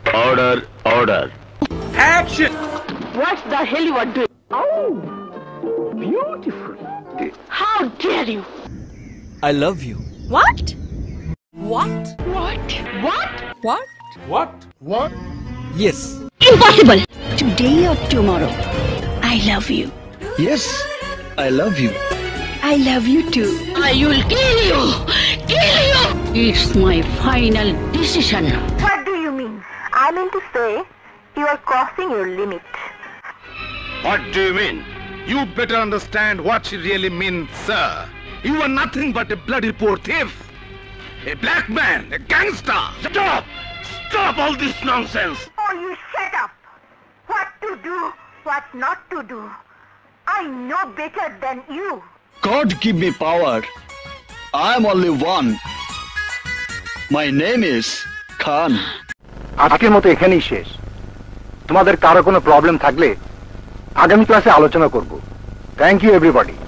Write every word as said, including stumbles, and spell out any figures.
Order, order. Action! What the hell you are doing? Oh, beautiful. How dare you? I love you. What? What? What? What? What? What? What? Yes. Impossible! Today or tomorrow, I love you. Yes, I love you. I love you too. I will kill you! Kill you! It's my final decision. What do you mean? I mean to say, you are crossing your limit. What do you mean? You better understand what she really means, sir. You are nothing but a bloody poor thief. A black man, a gangster. Stop! Stop all this nonsense! Oh, you shut up. What to do, what not to do. I know better than you. God give me power. I am only one. My name is Khan. আজকের মতো এখানেই শেষ। তোমাদের কারো কোনো problem থাকলে আগামী ক্লাসে আলোচনা করব। Thank you everybody.